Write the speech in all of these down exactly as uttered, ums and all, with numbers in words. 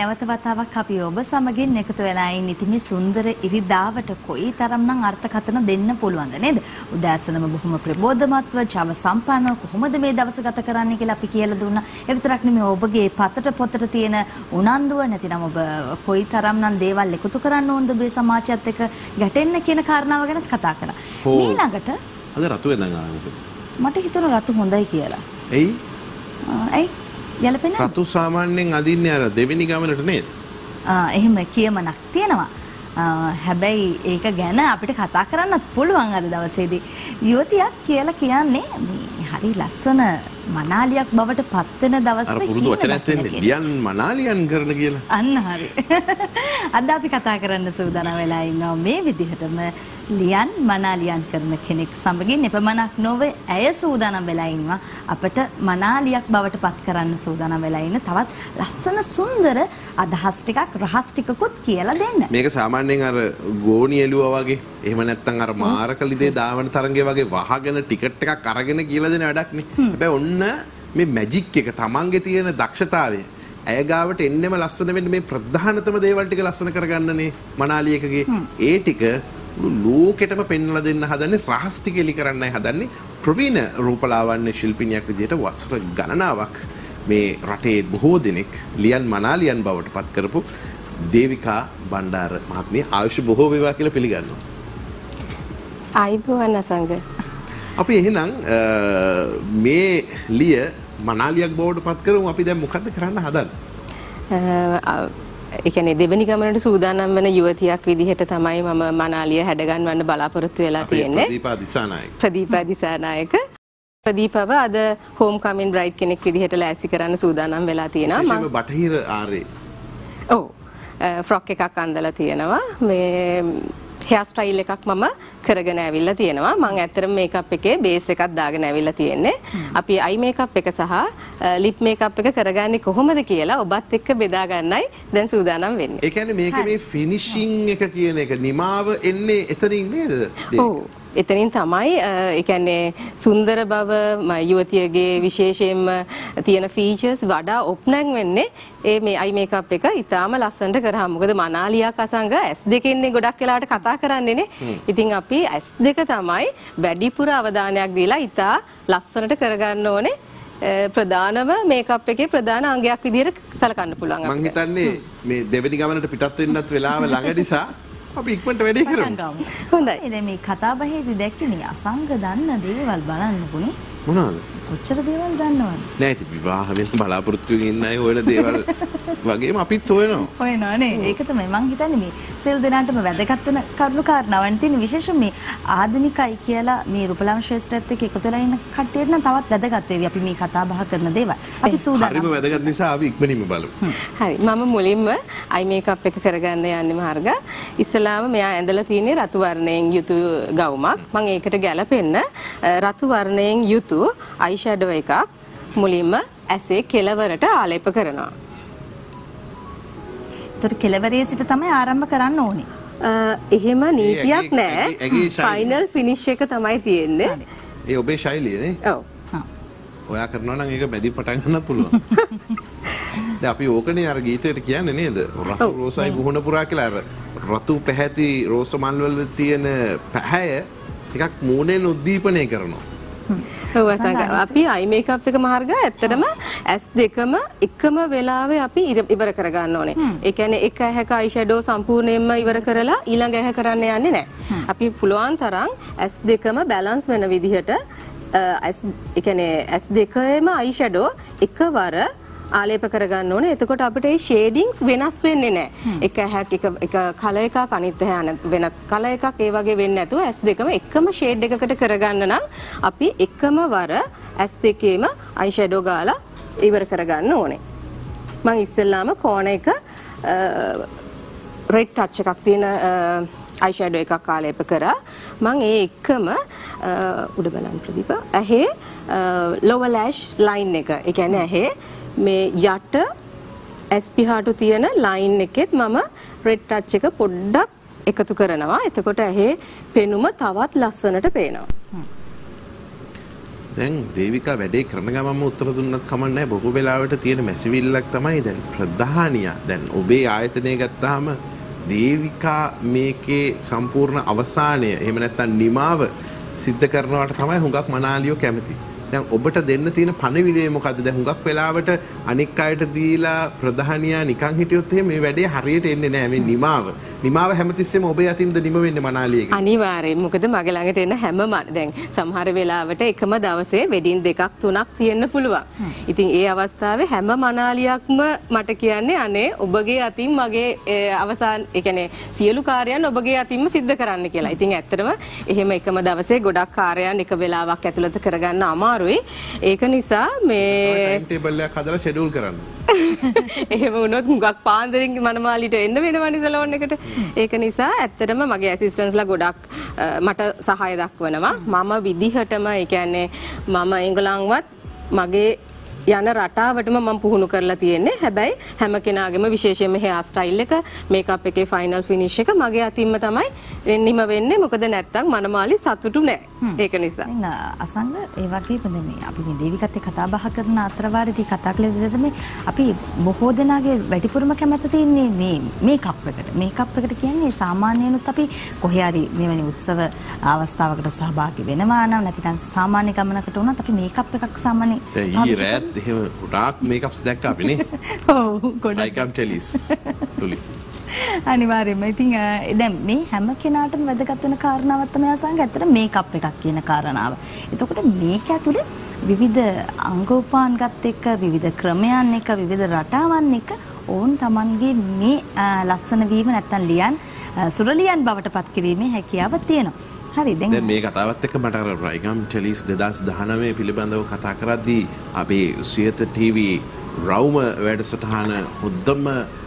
නැවත වතාවක් අපි ඔබ සමගින් එකතු වෙලා ඉන්න ඉතින් මේ සුන්දර ඉරිදාවට කොයි තරම්නම් අර්ථකථන දෙන්න පුළුවන්ද නේද? උදෑසනම බොහොම ප්‍රබෝධමත්ව ජව සම්පන්නව කොහොමද මේ දවස ගත කරන්නේ කියලා අපි කියලා දුන්නා. ඒ විතරක් නෙමෙයි ඔබගේ පතට පොතට තියෙන උනන්දුව නැතිනම් ඔබ කොයි තරම්නම් දේවල් එකතු කරන්න ඕනද මේ සමාජයත් එක්ක ගැටෙන්න කියන කාරණාව ගැනත් කතා කරා. ඊළඟට අද රතු වෙනදා ගන්න. මට හිතුණා රතු හොඳයි කියලා. එයි? එයි යලපෙන්නේ රතු සාමාන්‍යයෙන් අදින්නේ අර දෙවෙනි ගමනට නේද? ආ එහෙම කියමනක් තියෙනවා. හැබැයි ඒක ගැන අපිට කතා කරන්නත් පුළුවන් අද දවසේදී. යුවතියක් කියලා කියන්නේ මේ හරි ලස්සන මනාලියක් බවට පත් වෙන දවසට අර පුරුදු වචනයක් තියෙන්නේ ලියන් මනාලියන් කරන කියලා. අන්න හරි. අද අපි කතා කරන්න සූදානම් වෙලා ඉන්නවා මේ විදිහටම ලියන් මනාලියන් කරන කෙනෙක් සමගින් එපමණක් නොවේ ඇය සූදානම් වෙලා ඉන්නවා අපිට මනාලියක් බවට පත් කරන්න සූදානම් වෙලා ඉන්න තවත් ලස්සන සුන්දර අදහස් ටිකක් රහස් ටිකකුත් කියලා දෙන්න. මේක සාමාන්‍යයෙන් අර ගෝණි එළුවා වගේ එහෙම නැත්නම් අර මාරකලිදේ දාවන තරංගය වගේ වහගෙන ටිකට් එකක් අරගෙන කියලා දෙන වැඩක් නේ. හැබැයි ඔන්න මේ මැජික් එක තමන්ගේ තියෙන දක්ෂතාවය ඇය ගාවට එන්නෙම ලස්සන වෙන්න මේ ප්‍රධානතම දේවල් ටික ලස්සන කරගන්නනේ මනාලියකගේ ඒ ටික ලෝකෙටම පෙන්වලා දෙන්න හදන්නේ රහස් ටික එලි කරන්නයි හදන්නේ ප්‍රවීණ රූපලාවන්‍ය ශිල්පිනියක් විදිහට වසර ගණනාවක් මේ රටේ බොහෝ දෙනෙක් ලියන් මනාලියන් බවට පත් කරපු දේවිකා බණ්ඩාර මහත්මිය ආයුෂ බොහෝ වේවා කියලා පිළිගන්නවා. ආයිබෝවන් අසංග. අපි එහෙනම් මේ ලිය මනාලියක් බවට පත් කරමු. අපි දැන් මොකද්ද කරන්න හදන්නේ? ඒ කියන්නේ දෙවෙනි ගමනට සූදානම් වෙන යුවතියක් විදිහට තමයි මම මනාලිය හැඩගන්වන්න බලාපොරොත්තු වෙලා තියෙන්නේ. ප්‍රදීපා දිසානායක. ප්‍රදීපා දිසානායක. ප්‍රදීපව අද හෝම් කමින් බ්‍රයිඩ් කෙනෙක් විදිහට ලෑස්ති කරන්න සූදානම් වෙලා තියෙනවා. විශේෂයෙන්ම බටහිර ආරේ. ඔව්. ෆ්‍රොක් එකක් අඳලා තියෙනවා. මේ හෙයාර් ස්ටයිල් එකක් මම කරගෙන ඇවිල්ලා තියෙනවා. මම ඇත්තටම මේකප් එකේ බේස් එකක් දාගෙන ඇවිල්ලා තියෙන්නේ. අපි අයි මේකප් එක සහ ලිප් මේකප් එක කරගන්නේ කොහොමද කියලා ඔබත් එක්ක බෙදා ගන්නයි දැන් සූදානම් වෙන්නේ. ඒ කියන්නේ මේකේ මේ ෆිනිෂිං එක කියන එක නිමාව එන්නේ එතනින් නේද? ඔව්. එතනින් තමයි ඒ කියන්නේ සුන්දර බව යුවතියගේ විශේෂයෙන්ම තියෙන ෆීචර්ස් වඩා ඔප්නැන් වෙන්නේ ඒ මේ අයි මේකප් එක ඉතාලම ලස්සනට කරාම. මොකද මනාලියක් අසංග ඇස් දෙකෙන්නේ ගොඩක් වෙලාවට කතා කරන්නේනේ. ඉතින් අපි ඇස් දෙක තමයි වැඩිපුර අවධානයක් දීලා ඉතා ලස්සනට කරගන්න ඕනේ. ප්‍රධානම මේකප් එකේ ප්‍රධාන අංගයක් විදිහට සලකන්න පුළුවන් අපිට. මම හිතන්නේ මේ දෙවෙනි ගමනට පිටත් වෙන්නත් වෙලාව ළඟ නිසා අපි ඉක්මනට වැඩේ කරමු. හොඳයි. දැන් මේ කතා බහේදී දැක්කේ මේ අසංග දන්න දේවල් බලන්නකොනේ. මොනවාද? කොච්චර දේවල් දන්නවද? නෑ ඉතින් විවාහ වෙන්න බලාපොරොත්තු වෙමින් ඉන්න අය හොයන දේවල් වගේම අපිත් හොයනවා. හොයනවා නේ. ඒක තමයි මං හිතන්නේ මේ සියලු දෙනාටම වැදගත් වෙන කරුණු කාරණාවන් තියෙන විශේෂයෙන් මේ ආධුනිකයි කියලා මේ රූපලාවන්‍ය ශ්‍රේෂ්ඨත්වයට එක්ක එකතු වෙලා ඉන්න කට්ටියට නම් තවත් වැදගත් වෙවි අපි මේ කතා බහ කරන දේවල්. අපි සූදානම්. හරිම වැදගත් නිසා අපි ඉක්මනින්ම බලමු. හරි. මම මුලින්ම අයි මේකප් එක කරගන්න යන්නේ මාර්ග. ඉස්සලාම මෙයා ඇඳලා තියෙන්නේ රතු වර්ණයෙන් යුතු ගවුමක්. මම ඒකට ගැලපෙන්න රතු වර්ණයෙන් යුතු අයි ෂැඩෝ එකක් මුලින්ම ඇසේ කෙළවරට ආලේප කරනවා. ඒතර කෙළවරේ සිට තමයි ආරම්භ කරන්න ඕනේ. එහෙම නීතියක් නෑ. ෆයිනල් ෆිනිෂ් එක තමයි තියෙන්නේ. ඒ ඔබේ ශෛලිය නේ? ඔව්. ඔයා කරනවා නම් ඒක බැදී පටන් ගන්නත් පුළුවන්. දැන් අපි ඕකනේ අර ගීතයට කියන්නේ නේද? රතු රෝසයි මුහුණ පුරා කියලා අර රතු පැහැති රෝස මල් වල තියෙන පැහැය ටිකක් මූණෙන් උද්දීපනය කරනවා. ඔව් අසංග අපි අයි මේකප් එක මාර්ග ඇත්තටම ඇස් දෙකම එකම වෙලාවේ අපි ඉවර කර ගන්න ඕනේ. ඒ කියන්නේ එක ඇහැක අයි ෂැඩෝ සම්පූර්ණයෙන්ම ඉවර කරලා ඊළඟ ඇහැ කරන්න යන්නේ නැහැ. අපි පුළුවන් තරම් ඇස් දෙකම බැලන්ස් වෙන විදිහට ඇස් ඒ කියන්නේ ඇස් දෙකේම අයි ෂැඩෝ එකවර ආලේප කරගන්න ඕනේ. එතකොට අපිට මේ ෂේඩින්ග්ස් වෙනස් වෙන්නේ නැහැ. එක ඇහැක් එක එක කලර් එකක් අනිත් ඇහැ වෙනත් කලර් එකක් ඒ වගේ වෙන්නේ නැතුව ඇස් දෙකම එකම ෂේඩ් එකකට කරගන්න නම් අපි එකම වර ඇස් දෙකේම අයි ෂැඩෝ ගාලා ඉවර කරගන්න ඕනේ. මම ඉස්සෙල්ලාම කෝණ එක රෙඩ් ටච් එකක් තියෙන අයි ෂැඩෝ එකක් ආලේප කරා. මම ඒ එකම උඩ බලන්න ප්‍රදීප ඇහි lower lash line එක. ඒ කියන්නේ ඇහි මේ යට ඇස් පිහාටු තියෙන ලයින් එකෙත් මම රෙඩ් ටච් එක පොඩ්ඩක් එකතු කරනවා. එතකොට ඇහි පෙනුම තවත් ලස්සනට පේනවා. දැන් දේවිකා වැඩේ කරන ගමන්ම උත්තර දුන්නත් කමක් නැහැ. බොහෝ වෙලාවට තියෙන මැසිවිල්ලක් තමයි දැන් ප්‍රධානිය. දැන් ඔබේ ආයතනය ගත්තාම දේවිකා මේකේ සම්පූර්ණ අවසානය එහෙම නැත්නම් නිමාව සිද්ධ කරනවට තමයි හුඟක් මනාලියෝ කැමති. දැන් ඔබට දෙන්න තියෙන පණිවිඩය මොකද්ද? දැන් හුඟක් වෙලාවට අනික් අයට දීලා ප්‍රධානියා නිකන් හිටියොත් එහෙම මේ වැඩේ හරියට එන්නේ නැහැ. මේ නිමාව. නිමාව හැමතිස්සෙම ඔබේ අතින්ද නිම වෙන්නේ මනාලියේක. අනිවාර්යයෙන්. මොකද මගේ ළඟට එන හැම දැන් සමහර වෙලාවට එකම දවසේ වෙඩින් දෙකක් තුනක් තියෙන්න පුළුවන්. ඉතින් ඒ අවස්ථාවේ හැම මනාලියක්ම මට කියන්නේ අනේ ඔබගේ අතින් මගේ අවසාන ඒ කියන්නේ සියලු කාර්යයන් ඔබගේ අතින්ම සිද්ධ කරන්න කියලා. ඉතින් ඇත්තටම එහෙම එකම දවසේ ගොඩක් කාර්යයන් එක වෙලාවක් ඇතුළත කරගන්න අමාරුයි. ඒක නිසා මේ ටයිම් ටේබල් එකක් හදලා ෂෙඩියුල් කරන්න. එහෙම වුණොත් මුගක් පාන්දරින් මනමාලිට එන්න වෙනවනේ සලෝන් එකට. ඒක නිසා ඇත්තටම මගේ ඇසිස්ටන්ට්ස්ලා ගොඩක් මට සහාය දක්වනවා. මම විදිහටම ඒ කියන්නේ මම එංගලන්වත් මගේ යන රටාවටම මම පුහුණු කරලා තියෙන්නේ. හැබැයි හැම කෙනාගේම විශේෂයෙන්ම හෙයා ස්ටයිල් එක, මේකප් එකේ ෆයිනල් ෆිනිෂ් එක මගේ අතින්ම තමයි නිම වෙන්නේ. මොකද නැත්තම් මනමාලි සතුටු නෑ. ඒක නිසා. දැන් අසංග ඒ වගේ පොද මේ අපි මේ දේවිකත් එක්ක කතා බහ කරන අතරවාරදී කතා කළේ තමයි අපි බොහෝ දෙනාගේ වැඩිපුරම කැමැත්ත තියෙන්නේ මේ මේකප් එකට. මේකප් එකට කියන්නේ සාමාන්‍යනොත් අපි කොහේ හරි මෙවැනි උත්සව අවස්ථාවකට සහභාගී වෙනවා නම් නැතිනම් සාමාන්‍ය ගමනකට වුණත් අපි මේකප් එකක් සාමාන්‍ය එහෙම ගොඩාක් මේකප්ස් දැක්කා අපි නේ. ඔව් ගොඩක්. I can tell is තුලි. අනිවාර්යයෙන්ම. ඉතින් දැන් මේ හැම කෙනාටම වැදගත් වෙන කාරණාවක් තමයි අසංග ඇත්තට මේකප් එකක් කියන කාරණාව. එතකොට මේක ඇතුලේ විවිධ අංගෝපාංගත් එක්ක විවිධ ක්‍රමයන් එක්ක විවිධ රටාවන් එක්ක ඕන් Tamanගේ මේ ලස්සන වීම නැත්තම් ලියන් සුරලියන් බවට පත් කිරීමේ හැකියාව තියෙනවා. හරි දැන් දැන් මේ කතාවත් එක්ක මට අර රයිගම් ටෙලිස් දෙදාස් දහනවය පිළිබඳව කතා කරද්දී අපේ සියත ටීවී රවුම වැඩසටහන හොද්දම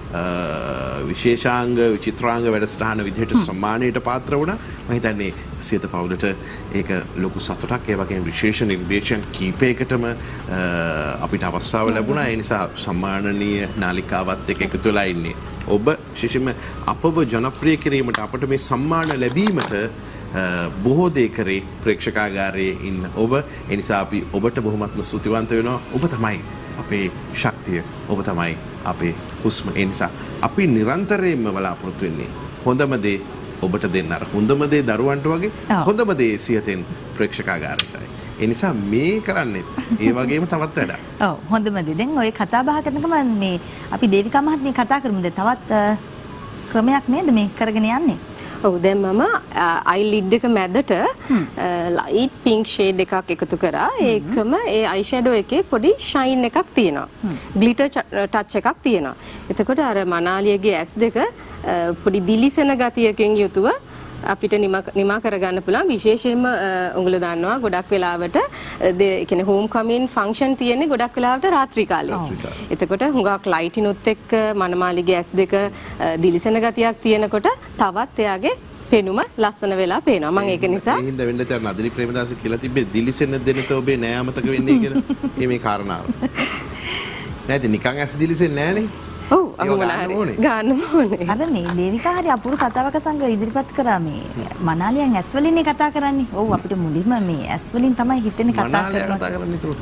විශේෂාංග විචිත්‍රාංග වැඩසටහන විදිහට සම්මානයට පාත්‍ර වුණා. මම හිතන්නේ සියත පවුලට ඒක ලොකු සතුටක්. ඒ වගේම විශේෂ නිර්දේශන කීපයකටම අපිට අවස්ථාව ලැබුණා. ඒ නිසා සම්මානනීය නාලිකාවත් එක්ක එකතු වෙලා ඉන්නේ. ඔබ විශේෂයෙන්ම අපව ජනප්‍රිය කිරීමට අපට මේ සම්මාන ලැබීමට බොහෝ දේ කරේ ප්‍රේක්ෂකාගාරයේ ඉන්න ඔබ. ඒ නිසා අපි ඔබට බොහොමත්ම ස්තුතිවන්ත වෙනවා. ඔබ තමයි අපේ ශක්තිය. ඔබ තමයි අපේ හුස්ම. ඒ නිසා අපි නිරන්තරයෙන්ම බලාපොරොත්තු වෙන්නේ හොඳම දේ ඔබට දෙන්න. අර හොඳම දේ දරුවන්ට වගේ හොඳම දේ සියතෙන් ප්‍රේක්ෂකාගාරයටයි. ඒ නිසා මේ කරන්නේ ඒ වගේම තවත් වැඩක්. ඔව් හොඳම දේ. දැන් ඔය කතා බහ කරනකම මේ අපි දේවිකා මහත්මිය කතා කරමුද? තවත් ක්‍රමයක් නේද මේ කරගෙන යන්නේ? ඔව් දැන් මම අයිලිඩ් එක මැදට ලයිට් පින්ක් ෂේඩ් එකක් එකතු කරා. ඒකම ඒ අයි ෂැඩෝ එකේ පොඩි ෂයින් එකක් තියෙනවා. ග්ලිටර් ටච් එකක් තියෙනවා. එතකොට අර මනාලියගේ ඇස් දෙක පොඩි දිලිසෙන ගතියකින් යුතුව අපිට නිමා කරගන්න පුළුවන්. විශේෂයෙන්ම උගල දන්නවා ගොඩක් වෙලාවට ඒ කියන්නේ හෝම් කමින් ෆන්ක්ෂන් තියෙන්නේ ගොඩක් වෙලාවට රාත්‍රී කාලේ. එතකොට හුඟක් ලයිටිනුත් එක්ක මනමාලිගේ ඇස් දෙක දිලිසෙන ගතියක් තියෙනකොට තවත් එයාගේ පෙනුම ලස්සන වෙලා පේනවා. මම ඒක නිසා ඒ හින්දා වෙන්න තර නදිනි ප්‍රේමදාස කියලා තිබ්බේ දිලිසෙන දෙනත ඔබේ නෑ අමතක වෙන්නේ කියලා. මේ මේ කාරණාව. නැද්ද නිකන් ඇස් දිලිසෙන්නේ නෑනේ. ඔව් අහුවලා ගන්න ඕනේ. අර මේ දේවිකා හරි අපූර්ව කතාවක සංග ඉදිරිපත් කරා මේ මනාලියන් ඇස් වලින්නේ කතා කරන්නේ. ඔව් අපිට මුලින්ම මේ ඇස් වලින් තමයි හිතෙන්නේ කතා කරන්නේ. මනාලිය කතා කරන්නේ තුරු.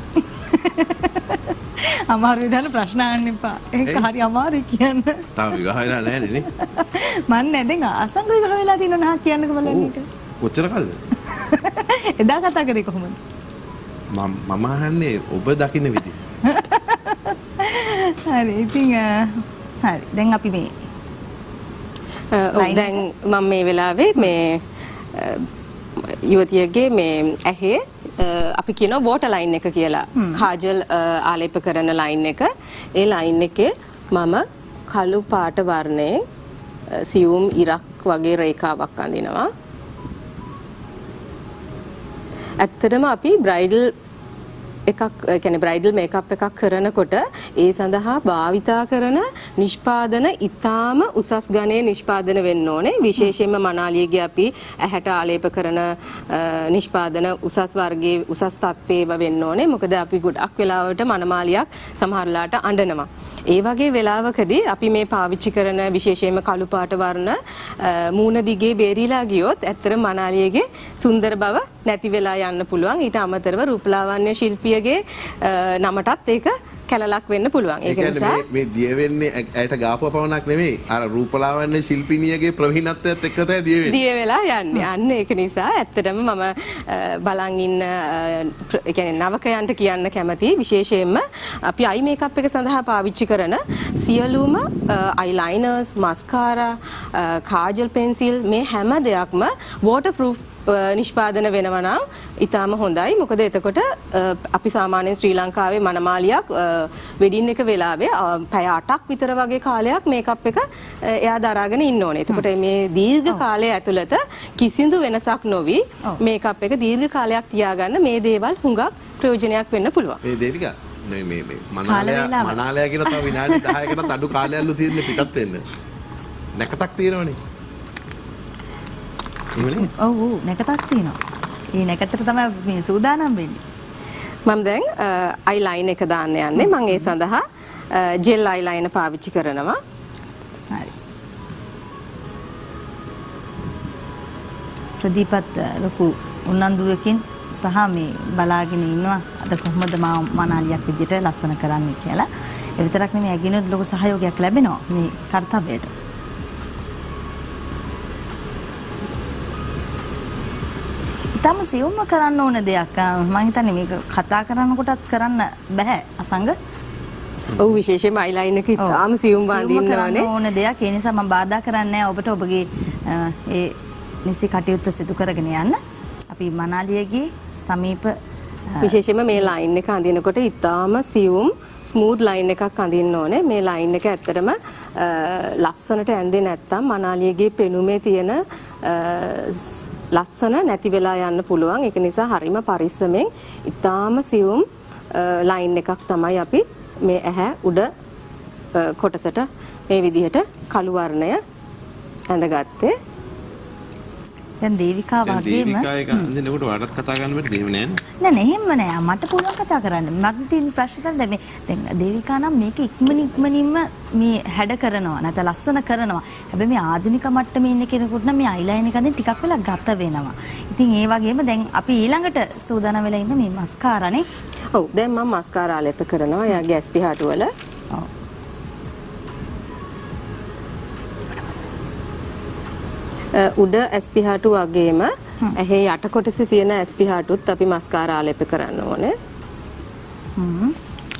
අමාරු විදිහට ප්‍රශ්න අහන්න එපා. ඒක හරි අමාරුයි කියන්න. තාම විවාහ වෙලා නැහැ නේ. මන් නෑ දැන් අසංග විවාහ වෙලා තියෙනවා නහක් කියන්නක බලන්න එක. කොච්චර කල්ද? එදා කතා කරේ කොහොමද? මම මම අහන්නේ ඔබ දකින්න විදිහ. හරි ඉතින් හරි දැන් අපි මේ දැන් මම මේ වෙලාවේ මේ යුවතියගේ මේ ඇහි අපි කියනවා වෝටර් ලයින් එක කියලා. කාජල් ආලේප කරන ලයින් එක. ඒ ලයින් එකේ මම කළු පාට වර්ණයෙන් සියුම් ඉරක් වගේ රේඛාවක් අඳිනවා. ඇත්තටම අපි බ්‍රයිඩල් එකක් කියන්නේ බ්‍රයිඩල් මේකප් එකක් කරනකොට ඒ සඳහා භාවිතා කරන නිෂ්පාදන ඊටාම උසස් ගණයේ නිෂ්පාදන වෙන්න ඕනේ. විශේෂයෙන්ම මනාලියේගේ අපි ඇහැට ආලේප කරන නිෂ්පාදන උසස් වර්ගයේ උසස් තත්ත්වයේ වෙන්න ඕනේ. මොකද අපි ගොඩක් වෙලාවට මනමාලියක් සමහරලාට අඬනවා. ඒ වගේ වෙලාවකදී අපි මේ පාවිච්චි කරන විශේෂයෙන්ම කළු පාට වර්ණ මූණ දිගේ බේරිලා ගියොත් ඇත්තටම මනාලියගේ සුන්දර බව නැති වෙලා යන්න පුළුවන්. ඊට අමතරව රූපලාවන්‍ය ශිල්පියගේ නමටත් ඒක කැලලක් වෙන්න පුළුවන්. ඒක නිසා මේ දිය වෙන්නේ ඇයට ගාපුව පවණක් නෙමෙයි. අර රූපලාවන්‍ය ශිල්පිනියගේ ප්‍රවීණත්වයත් එක්ක තමයි දිය වෙන්නේ. දිය වෙලා යන්නේ. අන්න ඒක නිසා ඇත්තටම මම බලන් ඉන්න ඒ කියන්නේ නවකයන්ට කියන්න කැමතියි. විශේෂයෙන්ම අපි අයි මේකප් එක සඳහා පාවිච්චි කරන සියලුම අයිලයිනර්ස්, මස්කාරා, කාජල් පෙන්සිල් මේ හැම දෙයක්ම වෝටර්ප්‍රූෆ් නිෂ්පාදන වෙනවා නම් ඊටාම හොඳයි. මොකද එතකොට අපි සාමාන්‍යයෙන් ශ්‍රී ලංකාවේ මනමාලියක් වෙඩින් එක වෙලාවේ පැය අටක් විතර වගේ කාලයක් මේකප් එක එයා දරාගෙන ඉන්න ඕනේ. එතකොට මේ දීර්ඝ කාලය ඇතුළත කිසිදු වෙනසක් නොවි මේකප් එක දීර්ඝ කාලයක් තියාගන්න මේ දේවල් හුඟක් ප්‍රයෝජනයක් වෙන්න පුළුවන්. මේ දේවිකා මේ මේ මේ මනාලයා මනාලයා කියන තව විනාඩි දහයකටත් අඩු කාලයක්ලු තියෙන්නේ පිටත් වෙන්න. නැකතක් තියෙනවනේ. ඔව් ඔව් නැකතක් තියෙනවා. ඒ නැකතට තමයි මේ සූදානම් වෙන්නේ. මම දැන් අයි ලයින් එක දාන්න යන්නේ. මම ඒ සඳහා ජෙල් අයි ලයින පාවිච්චි කරනවා. හරි. ප්‍රදීපත් ලොකු උනන්දුවකින් සහ මේ බලාගෙන ඉන්නවා අද කොහොමද මම මනාලියක් විදියට ලස්සන කරන්නේ කියලා. ඒ විතරක් නෙමෙයි ඇගිනොත් ලොකු සහයෝගයක් ලැබෙනවා මේ කර්තව්‍යයට. තම සියුම්ම කරන්න ඕන දෙයක්. මම හිතන්නේ මේක කතා කරනකොටත් කරන්න බෑ අසංග. ඔව් විශේෂයෙන්ම අයිලයින් එක ඉතාම සියුම් වඳින්න ඕනේ. ඕන දෙයක්. ඒ නිසා මම බාධා කරන්නේ නැහැ ඔබට ඔබගේ ඒ නිසි කටයුත්ත සිදු කරගෙන යන්න. අපි මනාලියගේ සමීප විශේෂයෙන්ම මේ ලයින් එක අඳිනකොට ඉතාම සියුම් ස්මූත් ලයින් එකක් අඳින්න ඕනේ. මේ ලයින් එක ඇත්තටම ලස්සනට ඇඳේ නැත්තම් මනාලියගේ පෙනුමේ තියෙන ලස්සන නැති වෙලා යන්න පුළුවන්. ඒක නිසා හරිම පරිස්සමෙන් ඉතාම සියුම් ලයින් එකක් තමයි අපි මේ ඇහැ උඩ කොටසට මේ විදිහට කළු වර්ණය ඇඳගත්තේ. දැන් දේවිකා වගේම දේවිකා එක අඳිනකොට වඩාත් කතා කරන්න බැරි දේව නෑනේ. නෑ නෑ එහෙම නෑ. මට පුළුවන් කතා කරන්න. මට තියෙන ප්‍රශ්න තමයි දැන් මේ දැන් දේවිකා නම් මේක ඉක්මනින් ඉක්මනින්ම මේ හැඩ කරනවා. නැත්නම් ලස්සන කරනවා. හැබැයි මේ ආධුනික මට්ටමේ ඉන්න කෙනෙකුට නම් මේ අයිලයින් එක අදින් ටිකක් වෙලා ගත වෙනවා. ඉතින් ඒ වගේම දැන් අපි ඊළඟට සූදානම් වෙලා ඉන්න මේ මස්කාරානේ. ඔව් දැන් මම මස්කාරා ලේප කරනවා. එයාගේ ඇස් පිහාටු වල. ඔව්. උඩ ඇස් පිහාටු වගේම ඇහි යට කොටසේ තියෙන ඇස් පිහාටුත් අපි මස්කාරා ලේප කරන්න ඕනේ. හ්ම්.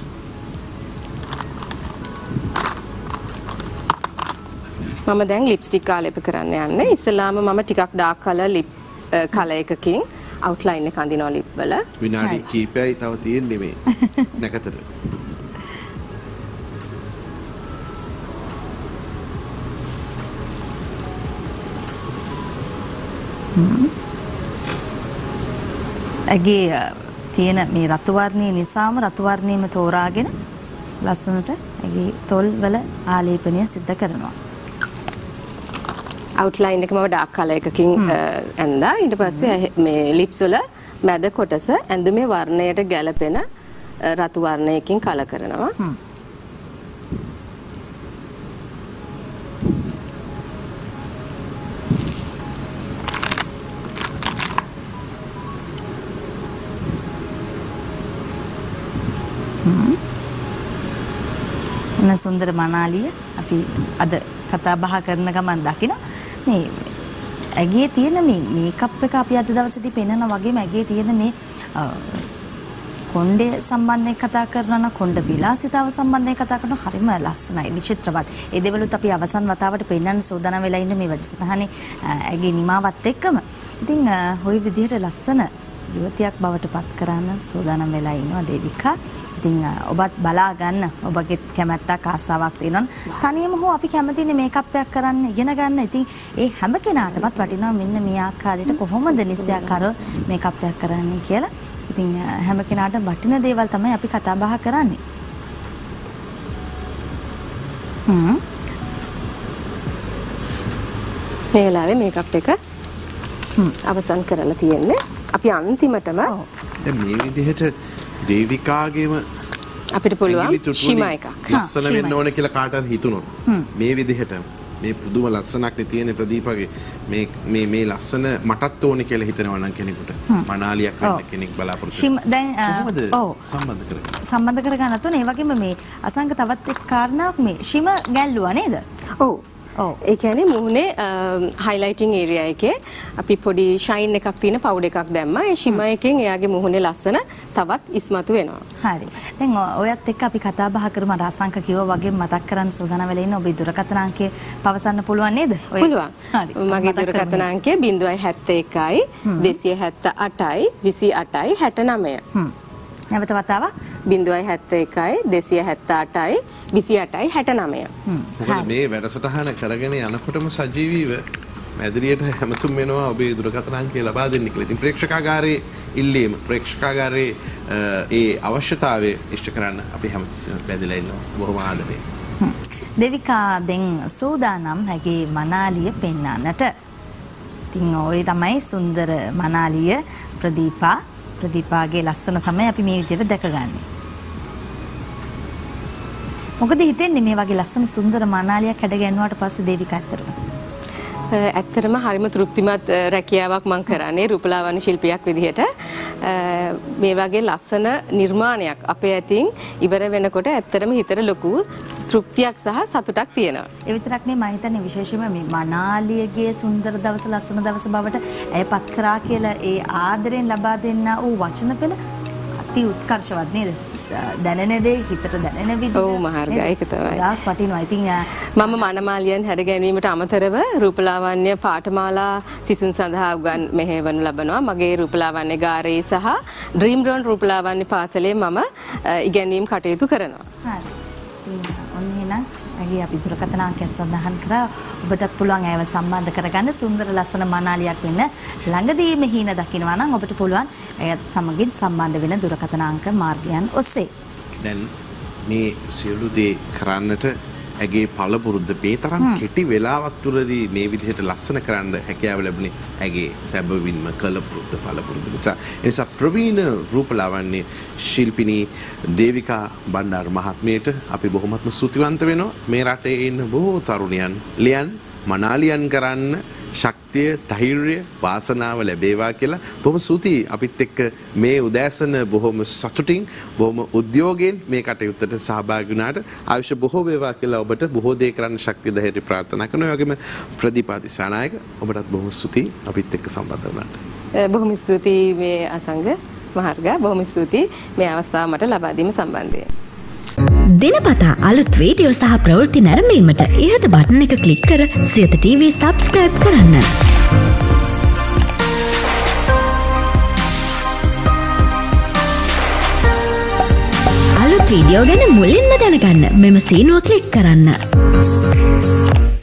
මම දැන් ලිප්ස්ටික් ආලේප කරන්න යන්නේ. ඉස්සලාම මම ටිකක් ඩාර්ක් කලර් ලිප් කලර් එකකින් අවුට්ලයින් එක අඳිනවා ලිප් වල. විනාඩි කීපයයි තව තියෙන්නේ මේ නැකතට. ඇගේ තියෙන මේ රතු වර්ණය නිසාම රතු වර්ණයම තෝරාගෙන ලස්සනට ඇගේ තොල් වල ආලේපනය සිද්ධ කරනවා. අවුට්ලයින් එක මම ඩාර්ක් කලර් එකකින් ඇඳා. ඊට පස්සේ මේ ලිප්ස් වල මැද කොටස ඇඳුමේ වර්ණයට ගැලපෙන රතු වර්ණයකින් කලර් කරනවා. මේ සුන්දර මනාලිය අපි අද කතා බහ කරන ගමන් දකින මේ ඇගේ තියෙන මේ මේකප් එක අපි අද දවසේදී පෙන්වන වගේම ඇගේ තියෙන මේ කොණ්ඩේ සම්බන්ධයෙන් කතා කරනවා නම් කොණ්ඩ විලාසිතාව සම්බන්ධයෙන් කතා කරනවා හරිම ලස්සනයි විචිත්‍රවත්. ඒ දේවලුත් අපි අවසන් වතාවට පෙන්වන්න සූදානම් වෙලා ඉන්න මේ වැඩසටහනේ ඇගේ නිමාවත් එක්කම. ඉතින් ওই විදිහට ලස්සන යුවතියක් බවට පත් කරන්න සූදානම් වෙලා ඉන්නවා දේවිකා. ඉතින් ඔබත් බලා ගන්න. ඔබගේ කැමැත්තක් ආසාවක් තියෙනවා. තනියම හෝ අපි කැමතිනේ මේකප් එකක් කරන්න ඉගෙන ගන්න. ඉතින් ඒ හැම කෙනාටමත් වටිනවා මෙන්න මේ ආකාරයට කොහොමද නිසියාකාරව මේකප් එකක් කරන්නේ කියලා. ඉතින් හැම කෙනාටම වටින දේවල් තමයි අපි කතා බහ කරන්නේ. හ්ම්. මේ වෙලාවේ මේකප් එක අවසන් කරලා තියෙන්නේ. අපි අන්තිමටම දැන් මේ විදිහට දේවිකාගේම අපිට පුළුවන් ශිමා එකක්. ලස්සන වෙන්න ඕනේ කියලා කාට හරි හිතුනොත් මේ විදිහට මේ පුදුම ලස්සනක් නේ තියෙන ප්‍රදීපගේ මේ මේ මේ ලස්සන මටත් ඕනේ කියලා හිතනවා නම් කෙනෙකුට මනාලියක් වෙන්න කෙනෙක් බලාපොරොත්තු වෙනවා. දැන් ඔව් සම්බන්ධ කරගන්න. සම්බන්ධ කරගන්න තුනේ ඒ වගේම මේ අසංක තවත් එක් කාරණාවක් මේ ශිම ගැල්ලුවා නේද? ඔව්. ඔව්. ඒ කියන්නේ මුහුණේ හයිලයිටිං ඒරියා එකේ අපි පොඩි ෂයින් එකක් තියෙන පවුඩර් එකක් දැම්මා. ඒ ශිම එකෙන් එයාගේ මුහුණේ ලස්සන තවත් ඉස්මතු වෙනවා. හරි. දැන් ඔයත් එක්ක අපි කතා බහ කරමු. අර අසංක කිව්වා වගේ මතක් කරන් සූදානම් වෙලා ඉන්න ඔබේ දුරකථන අංකය පවසන්න පුළුවන් නේද? පුළුවන්. හරි. මගේ දුරකථන අංකය zero one seven one දෙසිය හැත්තෑ අටයි විසි අටයි හැට නවය. හ්ම්. නැවත වතාවක් zero one seven one දෙසිය හැත්තෑ අටයි විසි අටයි හැට නවය. මොකද මේ වැඩසටහන කරගෙන යනකොටම සජීවීව මැදිරියට හැමතුම් වෙනවා ඔබේ දුරකථන අංකය ලබා දෙන්න කියලා. ඉතින් ප්‍රේක්ෂකාගාරයේ ඉල්ලීම ප්‍රේක්ෂකාගාරයේ ඒ අවශ්‍යතාවය ඉෂ්ට කරන්න අපි හැමතිස්සෙම බැඳලා ඉන්නවා. බොහොම ආදරේ. දෙවිකා දැන් සූදානම් හැගේ මනාලිය පෙන්වන්නට. ඉතින් ඔය තමයි සුන්දර මනාලිය ප්‍රදීපා ප්‍රදීපාගේ ලස්සන තමයි අපි මේ විදිහට දැකගන්නේ. මොකද හිතෙන්නේ මේ වගේ ලස්සන සුන්දර මනාලියක් හැඩ ගැන්වුවාට පස්සේ දේවිකා ඇත්තටම? ඇත්තටම හරිම තෘප්තිමත් රැකියාවක් මම කරන්නේ රූපලාවන්‍ය ශිල්පියක් විදිහට. මේ වගේ ලස්සන නිර්මාණයක් අපේ ඇතින් ඉවර වෙනකොට ඇත්තටම හිතට ලොකු තෘප්තියක් සහ සතුටක් තියෙනවා. ඒ විතරක් නෙවෙයි මම හිතන්නේ විශේෂයෙන්ම මේ මනාලියගේ සුන්දර දවස ලස්සන දවස බවට ඇයපත් කරා කියලා ඒ ආදරෙන් ලබා දෙන්නා වූ වචන පෙළ අති උත්කර්ෂවත් නේද? දැනෙන දේ හිතට දැනෙන විදිහ. ඔව් මහර්ගා ඒක තමයි. දාක් වටිනවා. ඉතින් මම මනමාලියන් හැඩ ගැනීමට අමතරව රූපලාවන්‍ය පාඨමාලා සිසුන් සඳහා උගන් මෙහෙවනු ලබනවා. මගේ රූපලාවන්‍ය ගාරේ සහ ඩ්‍රීම් රෝන් රූපලාවන්‍ය පාසලේ මම ඉගැන්වීම් කටයුතු කරනවා. හරි. ඔන්න එහෙනම් ඇගේ අපි දුරකථන අංකයත් සඳහන් කරා. ඔබටත් පුළුවන් ඇයව සම්බන්ධ කරගන්න සුන්දර ලස්සන මනාලියක් වෙන්න ළඟදීම හීන දකින්නවා නම් ඔබට පුළුවන් ඇයත් සමගින් සම්බන්ධ වෙන දුරකථන අංක මාර්ගයන් ඔස්සේ. දැන් මේ සියලු දේ කරන්නට ඇගේ පළපුරුද්ද මේ තරම් කෙටි වෙලාවක් තුළදී මේ විදිහට ලස්සන කරන්න හැකියාව ලැබුණේ ඇගේ සැබවින්ම කලපුරුද්ද පළපුරුද්ද නිසා. ඒ නිසා ප්‍රවීණ රූපලාවන්‍ය ශිල්පිනී දේවිකා බණ්ඩාර මහත්මියට අපි බොහොමත්ම ස්තුතිවන්ත වෙනවා. මේ රටේ ඉන්න බොහෝ තරුණයන් ලියන් මනාලියන් කරන්න ශක්තිය ධෛර්යය වාසනාව ලැබේවා කියලා බොහොම ස්තුතියි. අපිත් එක්ක මේ උදෑසන බොහොම සතුටින් බොහොම උද්‍යෝගයෙන් මේ කටයුත්තට සහභාගී වුණාට ආයුෂ බොහෝ වේවා කියලා ඔබට බොහෝ දේ කරන්න ශක්තිය ධෛර්යය ප්‍රාර්ථනා කරනවා. ඒ වගේම ප්‍රදීපා දිසානායක ඔබටත් බොහොම ස්තුතියි අපිත් එක්ක සම්බන්ධ වුණාට. බොහොම ස්තුතියි මේ අසංග මහර්ගා. බොහොම ස්තුතියි මේ අවස්ථාව මට ලබා දීම සම්බන්ධයෙන්. දිනපතා අලුත් වීඩියෝ සහ ප්‍රවෘත්ති නැරඹීමට ඉහත බටන් එක ක්ලික් කර සියත ටීවී සබ්ස්ක්‍රයිබ් කරන්න. අලුත් වීඩියෝ ගැන මුලින්ම දැනගන්න මෙම සීනුව ක්ලික් කරන්න.